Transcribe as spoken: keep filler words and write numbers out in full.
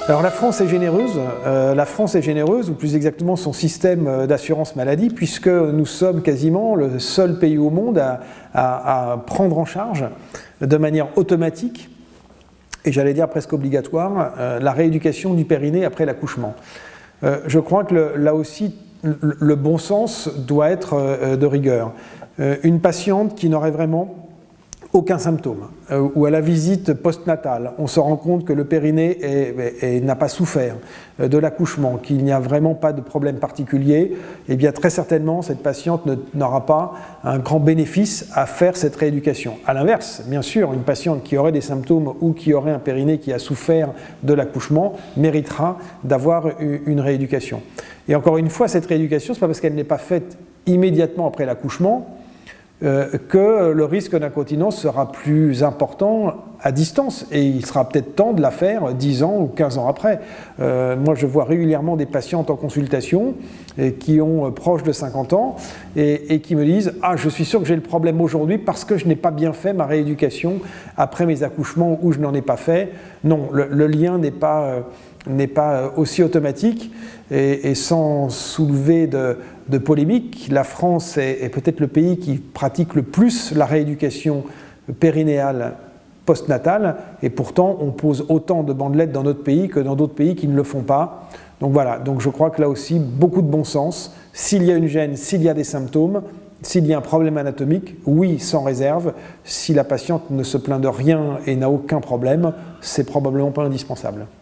Alors la France est généreuse, euh, la France est généreuse, ou plus exactement son système d'assurance maladie, puisque nous sommes quasiment le seul pays au monde à, à, à prendre en charge de manière automatique, et j'allais dire presque obligatoire, euh, la rééducation du périnée après l'accouchement. Euh, je crois que le, là aussi, le, le bon sens doit être euh, de rigueur. Euh, une patiente qui n'aurait vraiment aucun symptôme, euh, ou à la visite postnatale, on se rend compte que le périnée n'a pas souffert euh, de l'accouchement, qu'il n'y a vraiment pas de problème particulier, et bien très certainement cette patiente n'aura pas un grand bénéfice à faire cette rééducation. A l'inverse, bien sûr, une patiente qui aurait des symptômes ou qui aurait un périnée qui a souffert de l'accouchement méritera d'avoir une rééducation. Et encore une fois, cette rééducation, ce n'est pas parce qu'elle n'est pas faite immédiatement après l'accouchement Euh, que le risque d'incontinence sera plus important à distance, et il sera peut-être temps de la faire dix ans ou quinze ans après. Euh, moi je vois régulièrement des patientes en consultation et qui ont euh, proche de cinquante ans et, et qui me disent « Ah, je suis sûr que j'ai le problème aujourd'hui parce que je n'ai pas bien fait ma rééducation après mes accouchements ou je n'en ai pas fait ». Non, le, le lien n'est pas, euh, n'est pas aussi automatique, et, et sans soulever de de polémique, la France est, est peut-être le pays qui pratique le plus la rééducation périnéale postnatale, et pourtant on pose autant de bandelettes dans notre pays que dans d'autres pays qui ne le font pas. Donc voilà, donc je crois que là aussi, beaucoup de bon sens. S'il y a une gêne, s'il y a des symptômes, s'il y a un problème anatomique, oui, sans réserve. Si la patiente ne se plaint de rien et n'a aucun problème, c'est probablement pas indispensable.